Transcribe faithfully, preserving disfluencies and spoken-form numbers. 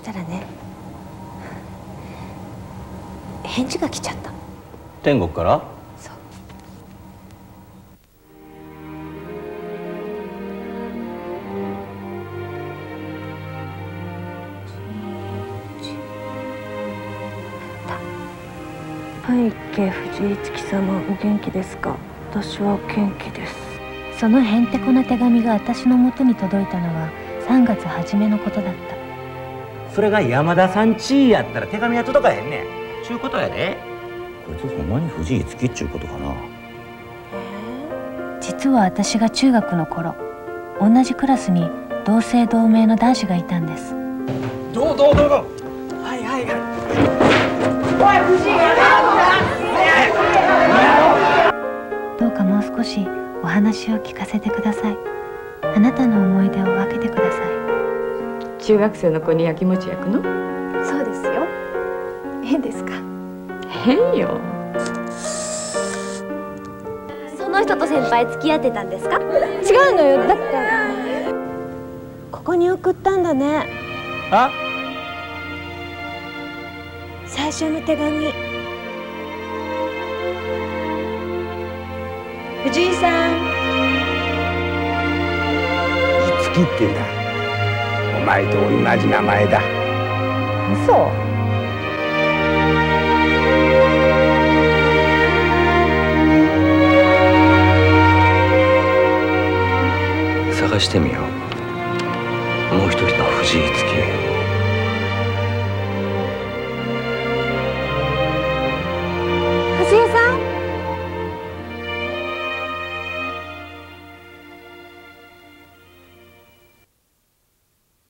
したらね、返事が来ちゃった。 天国から？ そう。 はい家藤井月様、お元気ですか？私は元気です。 そのへんてこな手紙が私のもとに届いたのはさんがつ初めのことだった。 それが山田さんちやったら手紙は届かへんねんちゅうことやで。こいつほんまに藤井月っちゅうことかな。 実は私が中学の頃、同じクラスに同姓同名の男子がいたんです。 どうどうどうどう。 はいはいはい。 おい藤井やな。どうかもう少しお話を聞かせてください。あなたの思い出を分けてください。 中学生の子にやきもち焼くの？ そうですよ。変ですか？ 変よ。 その人と先輩付き合ってたんですか？ 違うのよ。だってここに送ったんだね。 あ？ 最初の手紙。藤井さん。 月ってんだ。お前と同じ名前だ。 嘘。 探してみよう。もう一人の藤井月。